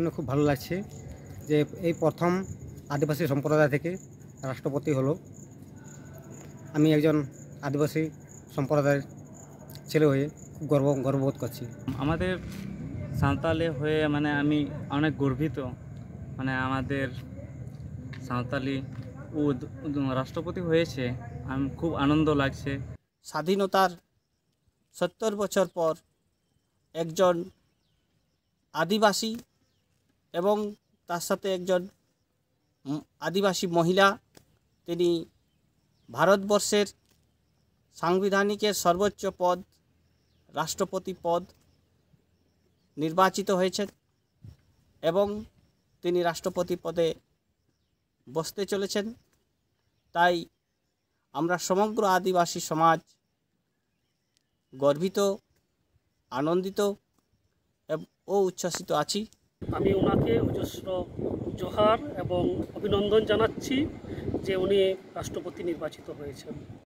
শুনে খুব ভালো লাগছে যে এই প্রথম আদিবাসী সম্প্রদায় থেকে রাষ্ট্রপতি হলো। আমি একজন আদিবাসী সম্প্রদায়ের ছেলে হয়ে খুব গর্ববোধ করছি। আমাদের সাঁওতালি হয়ে আমি অনেক গর্বিত। আমাদের সাঁওতালি রাষ্ট্রপতি হয়েছে, আমি খুব আনন্দ লাগছে। স্বাধীনতার ৭০ বছর পর একজন আদিবাসী এবং তার সাথে একজন আদিবাসী মহিলা, তিনি ভারতবর্ষের সাংবিধানিকের সর্বোচ্চ পদ রাষ্ট্রপতি পদ নির্বাচিত হয়েছেন এবং তিনি রাষ্ট্রপতি পদে বসতে চলেছেন। তাই আমরা সমগ্র আদিবাসী সমাজ গর্বিত, আনন্দিত ও উচ্ছ্বসিত আছি। আমি ওনাকে অজস্র জোহার এবং অভিনন্দন জানাচ্ছি যে উনি রাষ্ট্রপতি নির্বাচিত হয়েছেন।